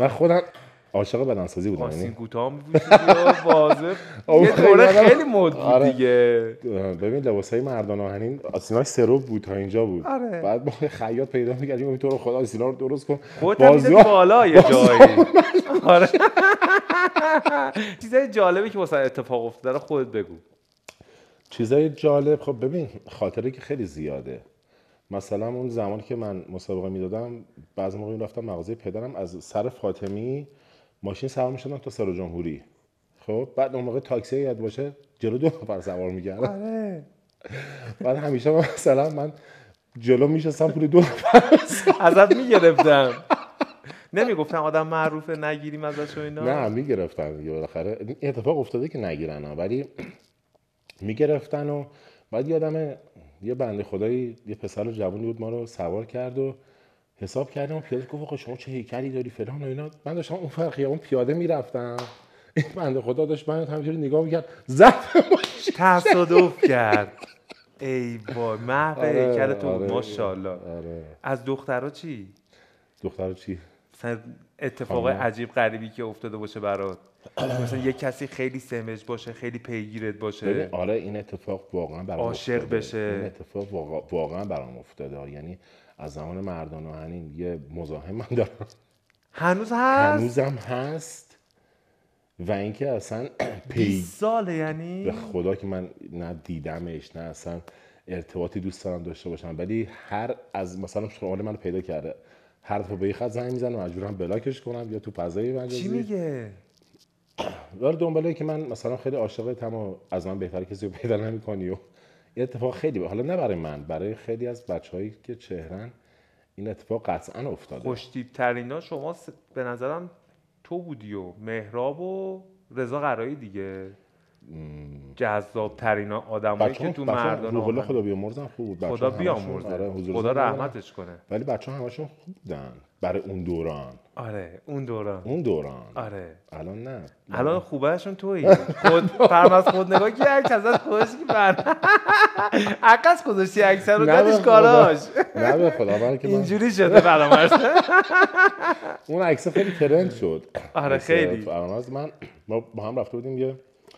من خودم عاشق بدنسازی بودم. آستین کوتاه می‌پوشیدی و واضح یه دوره خیلی مد بود دیگه. ببین لباسای مردان آهنین آستیناش سروب بود تا اینجا بود. بعد ما خیاط پیدا می‌کردیم تو رو خدا آستینا رو درست کن. بازو بالا یه جایی. آره. چیزای جالبی که واسه اتفاق افتاده رو خودت بگو. چیزای جالب خب ببین خاطره که خیلی زیاده. مثلا اون زمانی که من مسابقه میدادم بعضی موقع میرفتم مغازه پدرم از سر فاطمی ماشین سوار میشدم تا سر جمهوری. خب بعد اون موقع تاکسی یاد باشه جلو 2 نفر سوار می‌کردن. آره. بعد همیشه مثلا من جلو میشستم پول 2 نفر ازت میگرفتم. نمیگفتن آدم معروفه نگیریم ازش و اینا؟ نه میگرفتن دیگه بالاخره. این اتفاق افتاده که نگیرن ولی میگرفتن. و بعد یادمه یه بنده خدایی یه پسر جوونی بود ما رو سوار کرد و حساب کردم و پیاده گفت آقا شما چه هیکلی داری فلان و اینا. من داشتم اون خیابون پیاده میرفتم این بنده خدا داشت من همینجوری نگاه میکرد زد تصادف کرد. ای وای محو هیکل تو بود. آره، ماشاءالله. آره. از دخترها چی؟ دخترها چی؟ مثلا اتفاق عجیب غریبی که افتاده باشه برات، مثلا یه کسی خیلی سمج باشه خیلی پیگیرت باشه. آره این اتفاق واقعا برام افتاده. عاشق بشه. این اتفاق واقعا برام افتاده. یعنی از زمان مردان آهنین یه مزاحم من دارم هنوز هست؟ هنوزم هست. و اینکه اصلا 20 ساله یعنی به خدا که من نه دیدمش نه اصلا ارتباطی دوست دارم داشته باشم، ولی هر از مثلا شماره منو پیدا کرده هر دفعه به یه خط زنگ میزنه مجبورم بلاکش کنم یا تو فضای مجازی. چی میگه؟ ولی دنباله که من مثلا خیلی عاشقتم و از من بهتر کسی رو پیدا نمی‌کنی و این اتفاق خیلی حالا نه برای من، برای خیلی از بچه‌هایی که چهرن این اتفاق قطعا افتاده. خوش‌تیپ ترینا شما به نظرم تو بودی و مهراب و رضا قرایی دیگه. جذاب ترین آدمایی که تو مردان روح الله خدا بیامرزن خوب بود. خدا بیامرزه. آره خدا رحمتش کنه. ولی بچه‌ها همشون خوب بودن برای اون دوران. آره اون دوران. آره الان نه. الان خوبهشون تویی. خود فرماس خود نگاه کی عکس ازت خوشی که بر عکس گذاشتی عکس رو دادیش کاراش. نه به خدا من که اینجوری شده فرامرز. اون عکس خیلی ترند شد. آره خیلی. فرامرز ما با هم رفته بودیم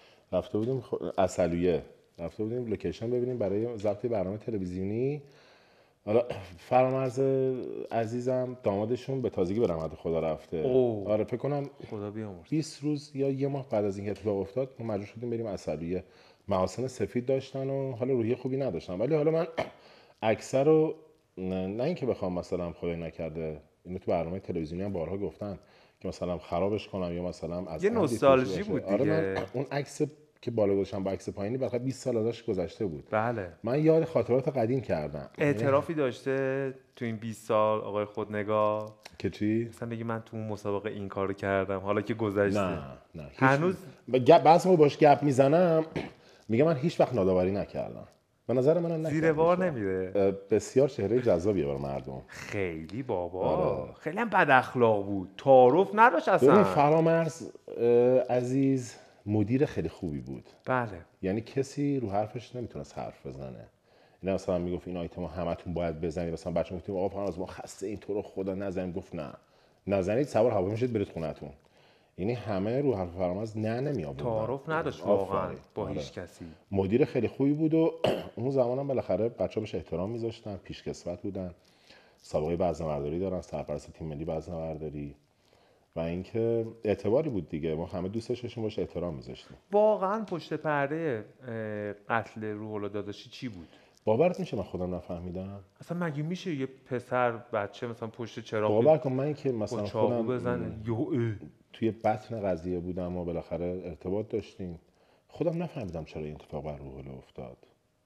عسلویه، رفته بودیم لوکیشن ببینیم برای ضبط برنامه تلویزیونی. حالا فرامرز عزیزم دامادشون به تازگی به رحمت خدا رفته. آره فکر کنم خدا بیامرزه 20 روز یا یه ماه بعد از اینکه اتفاق افتاد ما مجبور شدیم بریم عسلویه. محاسن سفید داشتن و حالا روحیه خوبی نداشتن، ولی حالا من اکثر رو نه اینکه بخوام مثلا خدای نکرده اینو تو برنامه تلویزیونی هم بارها گفتم که مثلا خرابش کنم یا مثلا از یه نوستالژی بود دیگه. آره من اون عکس که بالا گذاشتم با عکس پایینی بالاخره 20 سال ازش گذشته بود. بله من یاد خاطرات قدیم کردم. اعترافی داشته تو این 20 سال آقای خودنگاه که چی؟ مثلا بگی من تو اون مسابقه این کارو کردم حالا که گذشته؟ نه هنوز بعضی موقع باش گپ میزنم میگه من هیچ وقت ناداوری نکردم. به نظر من نکردم. زیر بار نمیره. بسیار چهره جذابیه برای مردم. خیلی بابا خیلی هم بد اخلاق بود، تعارف نداشت اصلا. ببین فرامرز عزیز مدیر خیلی خوبی بود. بله یعنی کسی رو حرفش نمیتونست حرف بزنه. اینا مثلا میگفت این آیتم همتون باید بزنید، مثلا بچه‌ها گفتیم آقا فرامرز ما خسته این تو رو خدا نزنیم، گفت نه نزنید سوار هوا میشید برید خونه‌تون. یعنی همه رو حرف فرامرز نمی آوردن. تعارف نداشت واقعا با هیچ کسی. مدیر خیلی خوبی بود و اون زمانم بالاخره بچه‌ها بهش احترام میذاشتن، پیشکسوت بودن، سابقه وزنه‌برداری دارن، سرپرست تیم ملی وزنه‌برداری و اینکه اعتباری بود دیگه. ما همه دوستش داشتیم، باش احترام میذاشتیم. واقعا پشت پرده قتل روح الله داداشی چی بود؟ باورت میشه من خودم نفهمیدم. اصلا مگه میشه یه پسر بچه مثلا پشت چراغ باور کن من که مثلا خودم بزنه توی بطن قضیه بودم و بالاخره ارتباط داشتیم، خودم نفهمیدم چرا این اتفاق بر روح الله افتاد.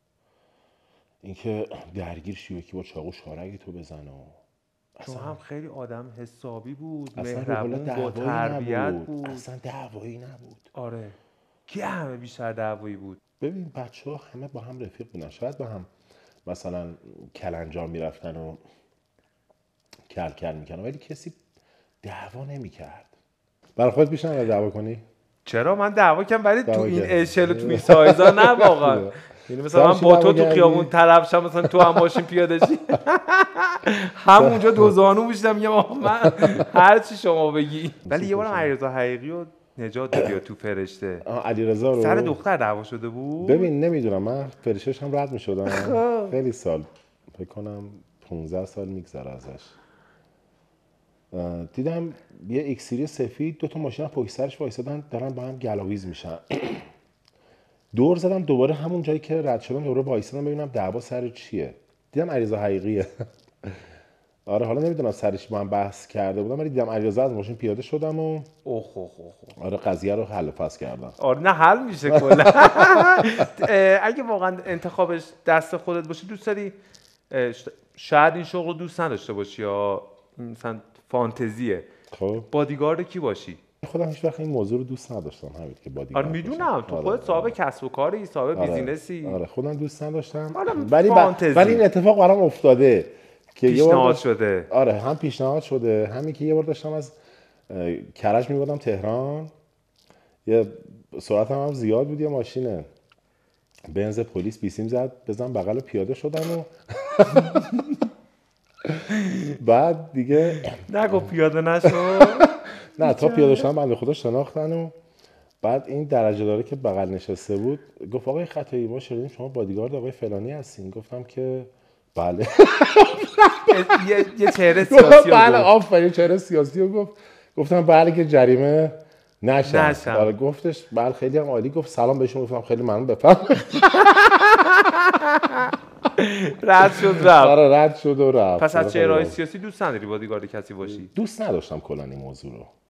اینکه درگیر شی که با چاقو شارگی تو بزنه و چون هم خیلی آدم حسابی بود، مهربون، با تربیت بود، اصلا دعوایی نبود. آره کی همه بیشتر دعوایی بود. ببین بچه‌ها همه با هم رفیق بودن، شاید با هم مثلا کلنجار میرفتن و کل میکنن ولی کسی دعوا نمیکرد. برای خودت پیش نمیاد دعوا کنی؟ چرا من دعوا کردم ولی تو این اشل و تو این سایزا نه واقعا. یعنی مثلا من با تو خیابون طلب شم، مثلا تو هم ماشین پیاده شی همونجا دو زانو میشدم میگم من هر چی شما بگی. ولی یه بارم علیرضا حقیقی رو نجات دادی تو فرشته. علیرضا رو سر دختر دعوا شده بود. ببین نمیدونم، من فرشته‌ش هم رد میشدم خیلی سال، فکر کنم 15 سال میگذره ازش. دیدم یه ایکسیری سفید 2 تا ماشین پشت سرش وایسادن دارن با هم گلاویز میشن. دور زدم دوباره همون جایی که رد شدم دوباره وایسادم ببینم دعوا سر چیه. دیدم علیرضا حقیقیه. آره حالا نمیدونم سرش با هم بحث کرده بودم، ولی دیدم علیرضا از ماشین پیاده شدم و آره قضیه رو حل و فصل کردم. آره نه حل میشه کلا. اگه واقعا انتخابش دست خودت باشه دوست داری شاید این شغل رو دوست نداشته باشی یا مثلا فانتزیه، خب بادیگارد کی باشی؟ خودم هیچ وقت این موضوع رو دوست نداشتم همین که بادیگارد. آره میدونم تو خودت صاحب کسب و کاری، صاحب بیزینسی. آره خودم دوست نداشتم. ولی این اتفاق برام افتاده که پیشنهاد شده. آره هم پیشنهاد شده، همین که یه بار داشتم از کرج میبردم تهران، یه سرعت هم زیاد بود، یه ماشینه بنز پلیس بیسیم زد بزن بغل پیاده شدم و بعد دیگه نگو پیاده نشو. نه تا پیاده شدم بنده خدا شناختن و بعد این درجه داره که بغل نشسته بود گفت آقای خطایی ما شنیدیم شما بادیگارد آقای فلانی هستین. گفتم که بله. یه چهره سیاسی. بله آفرین چهره سیاسی رو گفتم بله که جریمه نشم. آره گفتش بله خیلی هم عالی. گفت سلام بهشون، گفتم خیلی ممنون بفرمایید. رد شد رفت. آره رد شد و رفت. پس از چهره‌های سیاسی دوست نداری بادیگارد کسی باشی؟ دوست نداشتم کلا این موضوع رو.